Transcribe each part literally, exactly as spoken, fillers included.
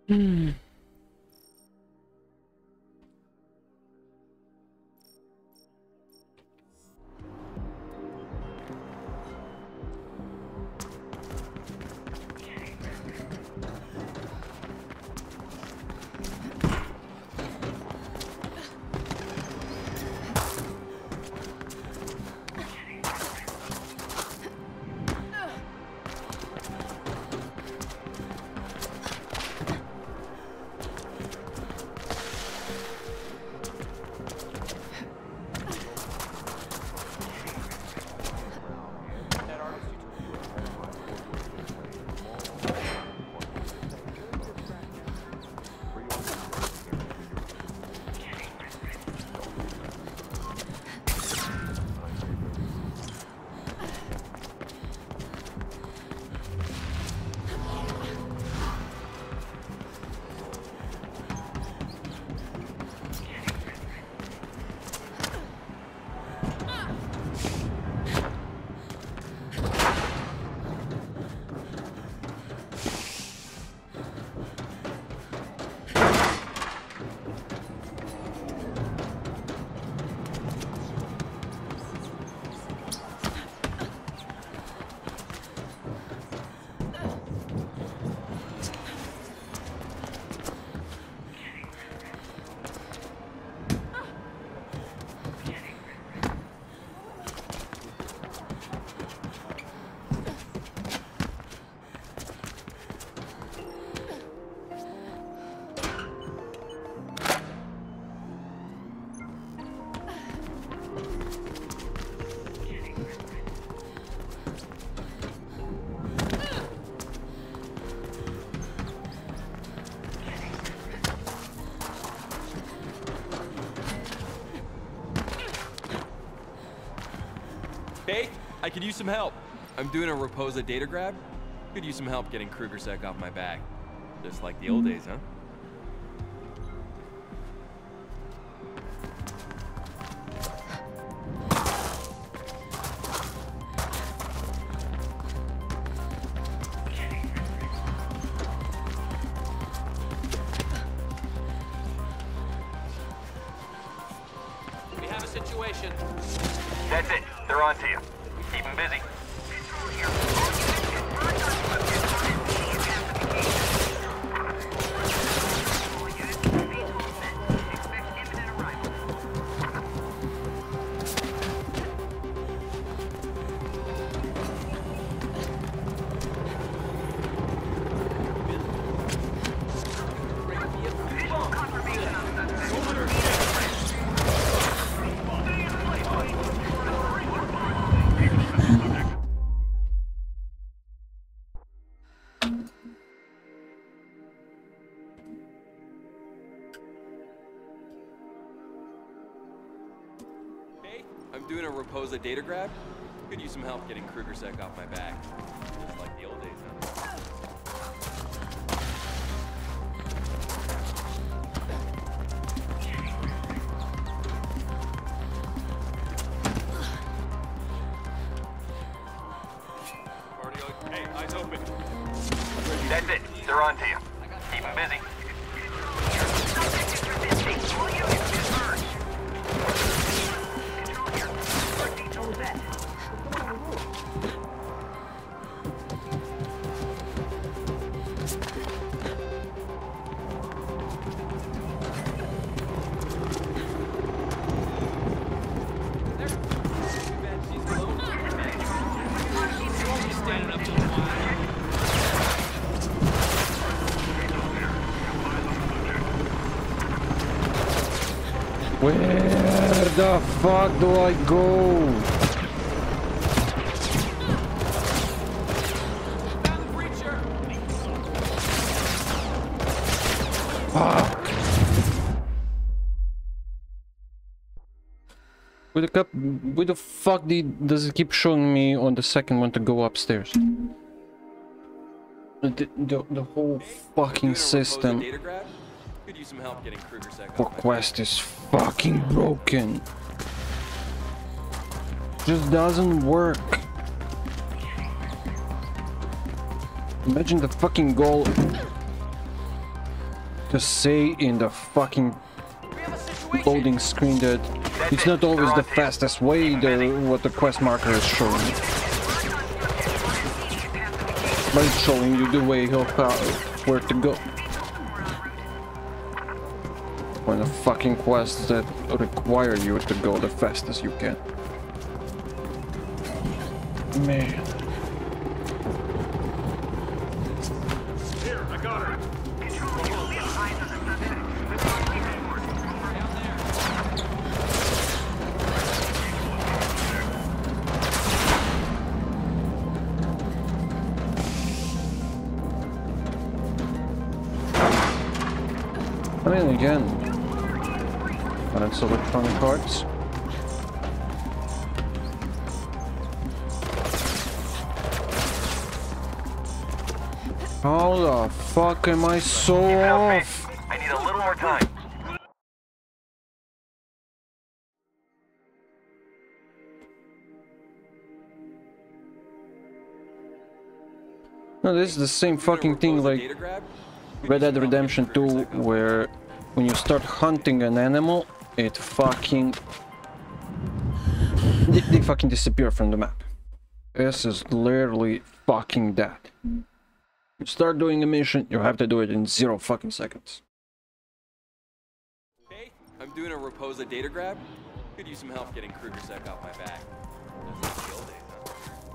Hmm. Hey, I could use some help. I'm doing a Raposa data grab. Could use some help getting KrugerSec off my back. Just like the old days, huh? We have a situation. That's it. They're on to you. Keep them busy. I'm doing a Raposa data grab. Could use some help getting KrugerSec off my back. Just like the old days, huh? Hey, eyes open. That's it. They're on to you. Keep them busy. Where the fuck do I go? Fuck. Where the cup? Where the fuck did, does it keep showing me on the second one to go upstairs? The, the, the whole fucking system Could use some help getting KrugerSec for off my quest is fucking broken. Just doesn't work. Imagine the fucking goal. to say in the fucking We have a situation. loading screen that it's not always the fastest way, the what the quest marker is showing. But it's showing you the way of how, where to go. When the fucking quests that require you to go the fastest you can. Man. Here, I got her. I mean, again, when it's electronic arts. How the fuck am I so Keep it up, off? Faith. I need a little more time. No, this is the same fucking thing like Data grab? Red Dead Redemption two, where when you start hunting an animal, it fucking... They, they fucking disappear from the map. This is literally fucking that. You start doing a mission, you have to do it in zero fucking seconds. Hey, I'm doing a Reposa data grab. Could use some help getting KrugerSec off my back. That's like the old days, huh?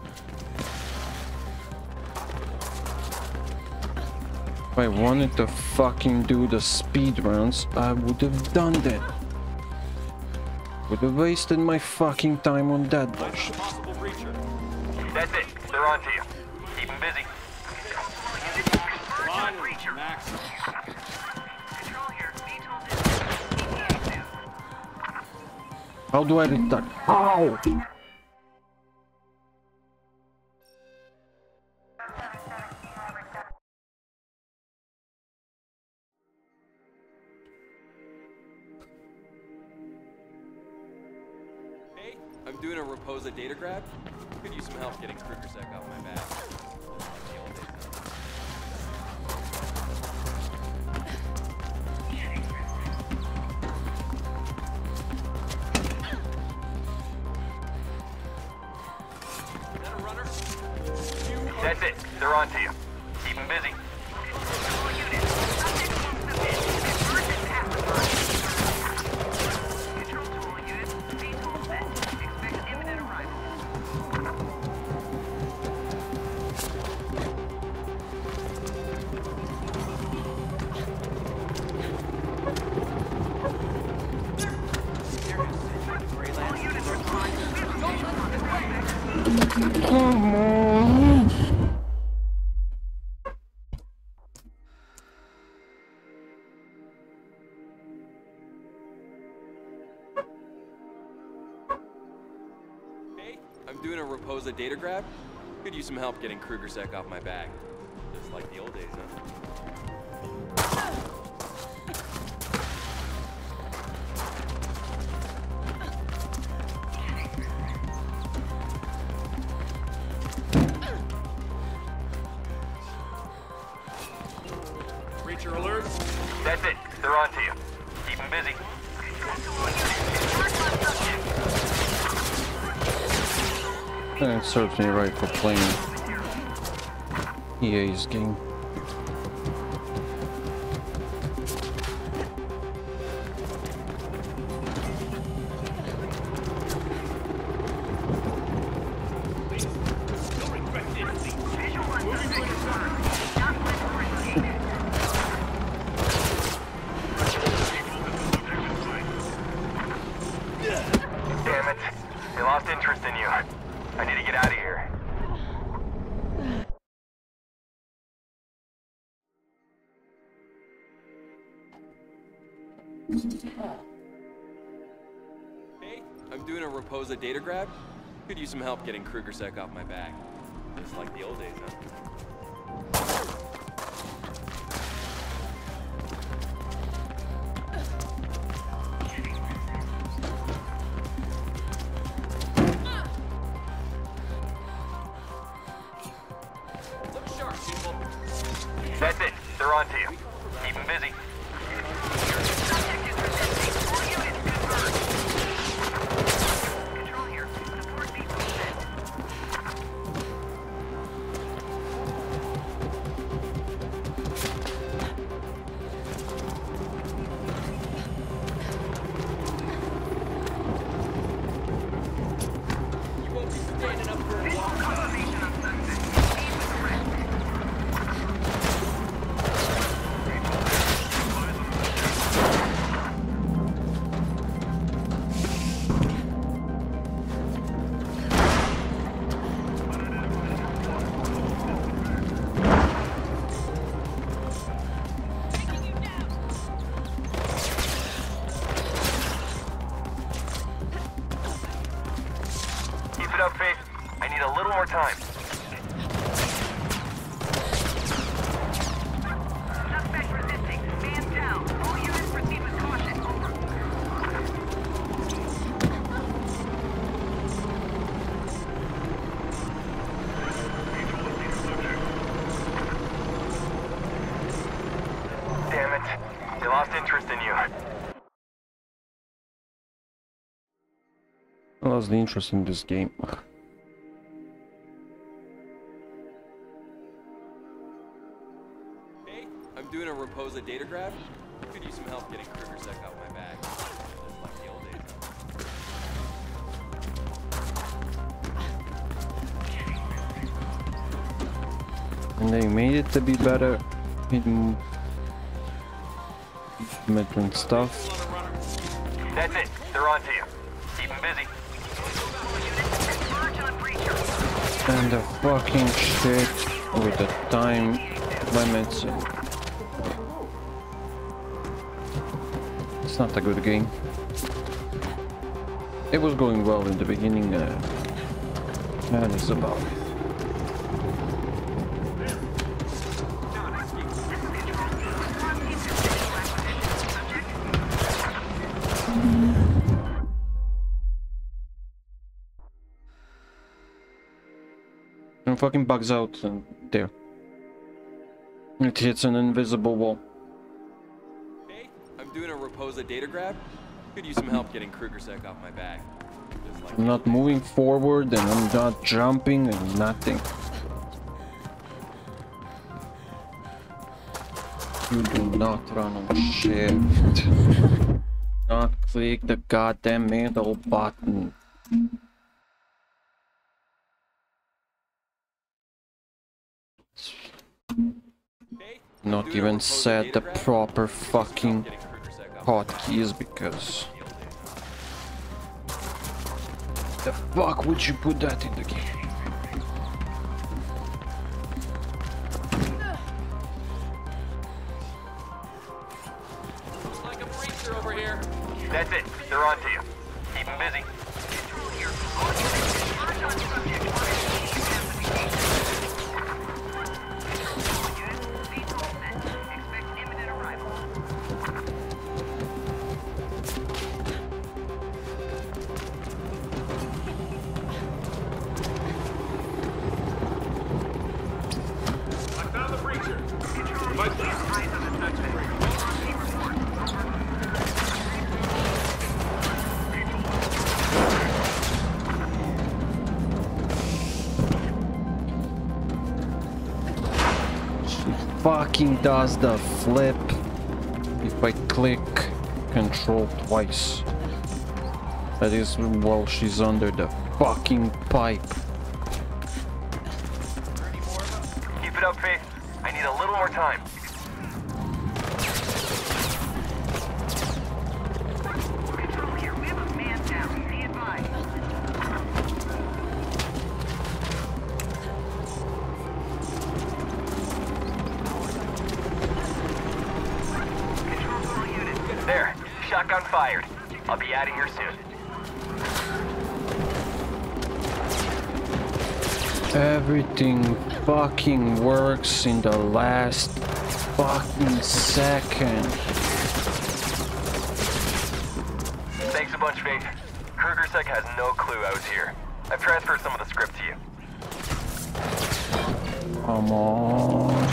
If I wanted to fucking do the speed runs, I would have done that. Would have wasted my fucking time on that bullshit. Possible breacher. That's it. They're on to you. Keep them busy. Come on, Max. How do I restart? How? Hey, I'm doing a Reposa data grab. Could use some help getting KrugerSec off my back. That's like the old days, huh? Is that a runner? That's it. They're on to you. Keep them busy. Come on. Hey, I'm doing a Reposa data grab. Could use some help getting KrugerSec off my back. Just like the old days, huh? Breacher alert. That's it. They're on to you. Keep them busy. That serves me right for playing E A's game. Damn it. They lost interest in you. I need to get out of here. Hey, I'm doing a Reposa data grab. Could use some help getting KrugerSec off my back. Just like the old days, huh? Look sharp, people. That's it. They're on to you. Keep them busy. lost interest in you. I lost the interest in this game. Hey, I'm doing a Raposa data grab. Could use some help getting KrugerSec out my bag. Just like the old days. And they made it to be better in movement stuff. That's it. They're on to you. Keep them busy. And the fucking shit with the time limits. It's not a good game. It was going well in the beginning. Uh, that is about it. And fucking bugs out and there. It hits an invisible wall. Hey, I'm doing a Raposa data grab. Could use some help getting KrugerSec off my bag. Just like I'm not moving forward and I'm not jumping and nothing. You do not run on shift. Not click the goddamn middle button. Hey, Not doing a even Raposa set data the grab. proper Could use some help fucking getting KrugerSec off my hotkeys because bag. the fuck would you put that in the game? Looks like a breacher over here. That's it. They're on to you. Keep them busy. I found the breacher. Might be. She fucking does the flip if I click control twice. That is while she's under the fucking pipe. Keep it up, Faith. I need a little more time. Control here. We have a man down. Be advised. Control all units. There. Shotgun fired. I'll be out of here soon. Everything fucking works in the last fucking second. Thanks a bunch, Faith. KrugerSec has no clue I was here. I've transferred some of the script to you. Come on.